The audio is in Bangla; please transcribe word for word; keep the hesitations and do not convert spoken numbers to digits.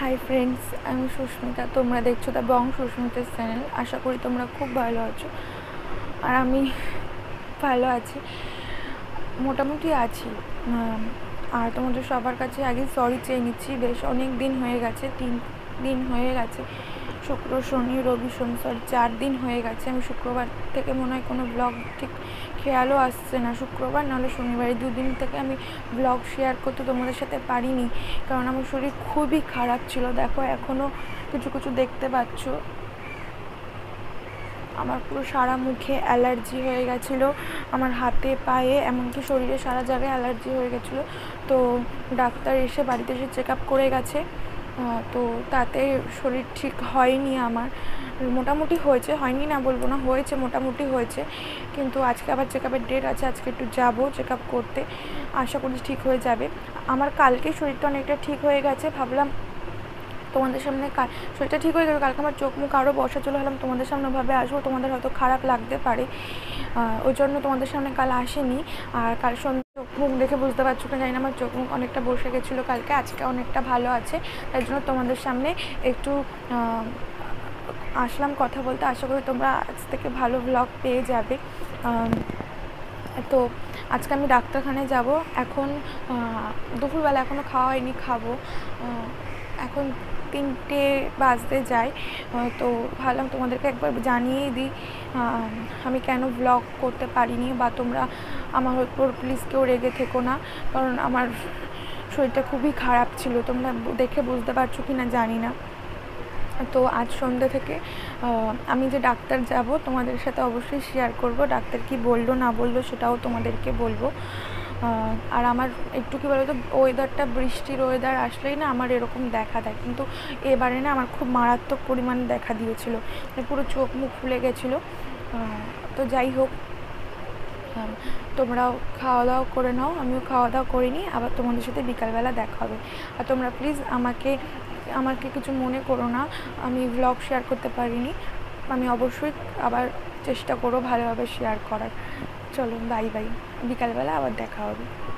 হাই ফ্রেন্ডস, আমি সুস্মিতা। তোমরা দেখছো দ্য বং সুস্মিতার চ্যানেল। আশা করি তোমরা খুব ভালো আছো, আর আমি ভালো আছি, মোটামুটি আছি। আর তোমাদের সবার কাছে আগে সরি চেয়ে নিচ্ছি। বেশ অনেক দিন হয়ে গেছে, তিন দিন হয়ে গেছে, শুক্র শনি রবি সোম, সরি চার দিন হয়ে গেছে। আমি শুক্রবার থেকে মনে হয় কোনো ব্লগ ঠিক খেয়ালও আসছে না, শুক্রবার নাহলে শনিবার, এই দুদিন থেকে আমি ব্লগ শেয়ার করতে তোমাদের সাথে পারিনি, কারণ আমার শরীর খুবই খারাপ ছিল। দেখো এখনও কিছু কিছু দেখতে পাচ্ছ, আমার পুরো সারা মুখে অ্যালার্জি হয়ে গেছিলো, আমার হাতে পায়ে এমনকি শরীরে সারা জায়গায় অ্যালার্জি হয়ে গেছিলো। তো ডাক্তার এসে বাড়িতে এসে চেক আপ করে গেছে, তো তাতে শরীর ঠিক হয়নি আমার, মোটামুটি হয়েছে, হয়নি না বলবো না, হয়েছে, মোটামুটি হয়েছে। কিন্তু আজকে আবার চেক আপের ডেট আছে, আজকে একটু যাবো চেক আপ করতে, আশা করি ঠিক হয়ে যাবে। আমার কালকে শরীরটা অনেকটা ঠিক হয়ে গেছে, ভাবলাম তোমাদের সামনে কাল শরীরটা ঠিক হয়ে যাবে, কালকে আমার চোখ মুখ আরও বসা চলে হলাম তোমাদের সামনে ভাবে আসবো, তোমাদের হয়তো খারাপ লাগতে পারে, ওই জন্য তোমাদের সামনে কাল আসেনি। আর কাল সন্ধ্যে চোখ মুখ দেখে বুঝতে পারছো না জানি না, আমার চোখ মুখ অনেকটা বসে গেছিলো কালকে, আজকে অনেকটা ভালো আছে, তাই জন্য তোমাদের সামনে একটু আসলাম কথা বলতে। আশা করি তোমরা আজ থেকে ভালো ব্লগ পেয়ে যাবে। তো আজকে আমি ডাক্তারখানায় যাব, এখন দুপুরবেলা এখনও খাওয়া হয়নি, খাবো। এখন তিনটে বাজতে যাই, তো ভাবলাম তোমাদেরকে একবার জানিয়েই দিই আমি কেন ব্লগ করতে পারিনি, বা তোমরা আমার উপর প্লিজ কেউ রেগে থেকো না, কারণ আমার শরীরটা খুবই খারাপ ছিল, তোমরা দেখে বুঝতে পারছো কি না জানি না। তো আজ সন্ধ্যে থেকে আমি যে ডাক্তার যাব তোমাদের সাথে অবশ্যই শেয়ার করব, ডাক্তার কি বললো না বললো সেটাও তোমাদেরকে বলবো। আর আমার একটু কী বলো তো, ওয়েদারটা বৃষ্টির ওয়েদার আসলেই না আমার এরকম দেখা দেয়, কিন্তু এবারে না আমার খুব মারাত্মক পরিমাণে দেখা দিয়েছিল, পুরো চোখ মুখ ফুলে গেছিলো। তো যাই হোক, তোমরাও খাওয়া দাওয়া করে নাও, আমিও খাওয়া দাওয়া করে নিই, আবার তোমাদের সাথে বিকালবেলা দেখা হবে। আর তোমরা প্লিজ আমাকে আমাকে কিছু মনে করো না, আমি ব্লগ শেয়ার করতে পারিনি, আমি অবশ্যই আবার চেষ্টা করো ভালোভাবে শেয়ার করার। চলো বাই বাই, বিকালবেলা আবার দেখা হবে।